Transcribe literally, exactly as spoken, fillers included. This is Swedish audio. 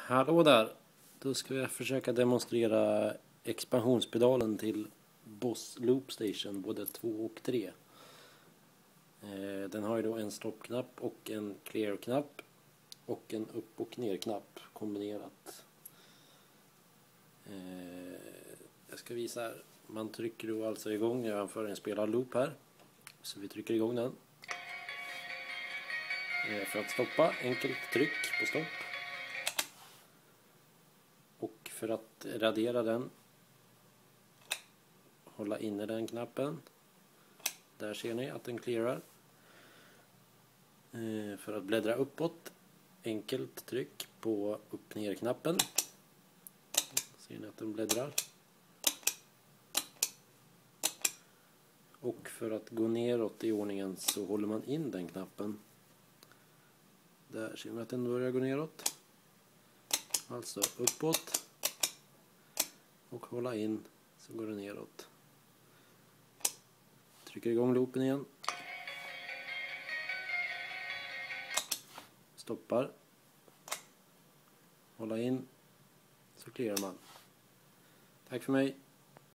Hallå där! Då ska jag försöka demonstrera expansionspedalen till Boss Loop Station både två och tre. Den har ju då en stoppknapp och en clear-knapp och en upp- och ner-knapp kombinerat. Jag ska visa här. Man trycker då alltså igång ovanför en spelad loop här. Så vi trycker igång den. För att stoppa, enkelt tryck på stopp. Och för att radera den, hålla inne den knappen. Där ser ni att den clearar. För att bläddra uppåt, enkelt tryck på upp-ner-knappen. Ser ni att den bläddrar. Och för att gå neråt i ordningen så håller man in den knappen. Där ser ni att den börjar gå neråt. Alltså uppåt. Och hålla in så går den neråt. Trycker igång loopen igen. Stoppar. Hålla in så clearar man. Tack för mig.